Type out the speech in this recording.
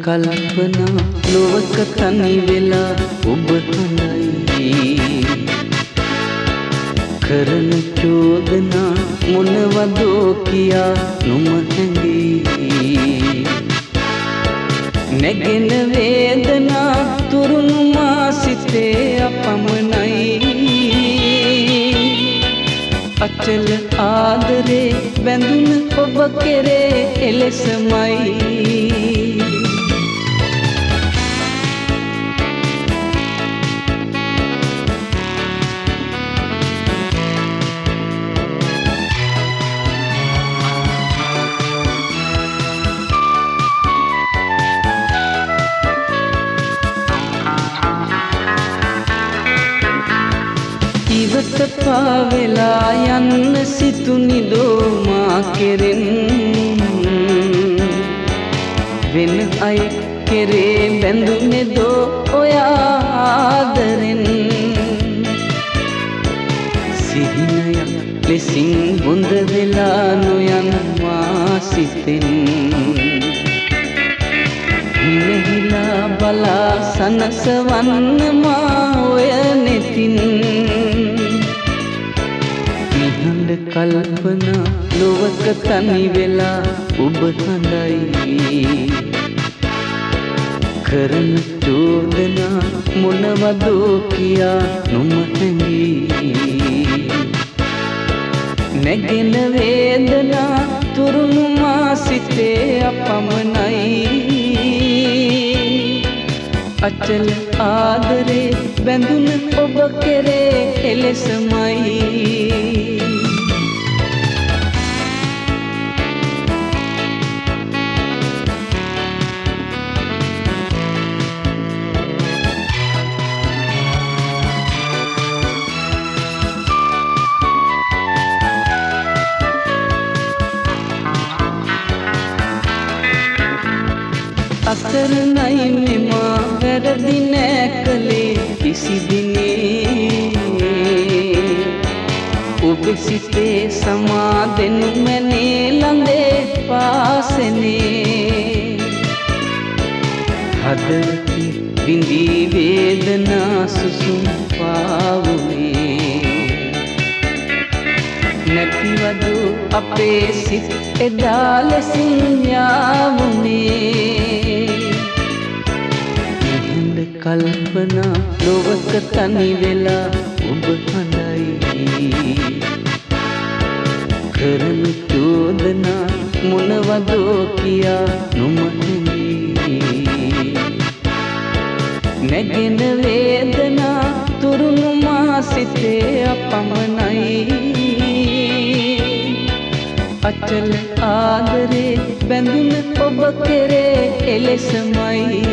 කල්පනා ලොවක තනි වෙලා ඔබ හඳයි කරන චෝදනා මොනවදෝ කියා නොම හැඟී නැගෙන වේදනා තුරුණු මා සිතේ අපමණයි අචල ආදරේ බැඳුන ඔබ කෙරේ එලෙසමයි ඉවත පාවෙලා යන්න සිතුනිදෝ මා කෙරෙන් වෙන අය කෙරේ බැඳුනෙදෝ ඔයා ආදරෙන් සිහිනයක් ලෙසින් බොඳ වෙලා නොයන මා සිතෙන් හිනහිලා බලා සනසවන්න මා ඔය නෙතින් කල්පනා ලොවක තනි වෙලා ඔබ හඳයි කරන චෝදනා මොනවදෝ කියා නොම හැඟී නැගෙන වේදනා තුරුණු මා සිතේ අපමණයි අචල ආදරේ බැඳුන ඔබ කෙරේ එලෙසමයි අසරණයි මෙමා වැරදි නෑ කලේ කිසි දිනේ ඔබ සිතේ සමාදෙනු මැනේ ළඟේ පාසනේ හදවති බිඳී වේදනා සුසුම් පාවුනේ නැතිවදු අපේ සිත් එදා ලෙසින් යාවුනේ කල්පනා ලොවක තනි වෙලා ඔබ හඳයි කරන චෝදනා මොනවදෝ කියා නොම හැඟී නැගෙන වේදනා තුරුණු මා සිතේ අපමණයි අචල ආදරේ බැඳුන ඔබ කෙරේ එලෙසමයි